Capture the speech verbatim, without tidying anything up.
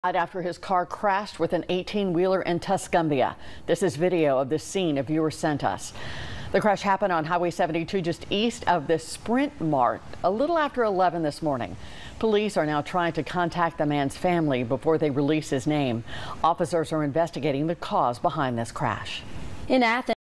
After his car crashed with an eighteen wheeler in Tuscumbia. This is video of the scene a viewer sent us. The crash happened on Highway seventy-two just east of the Sprint Mart a little after eleven this morning. Police are now trying to contact the man's family before they release his name. Officers are investigating the cause behind this crash. In Athens.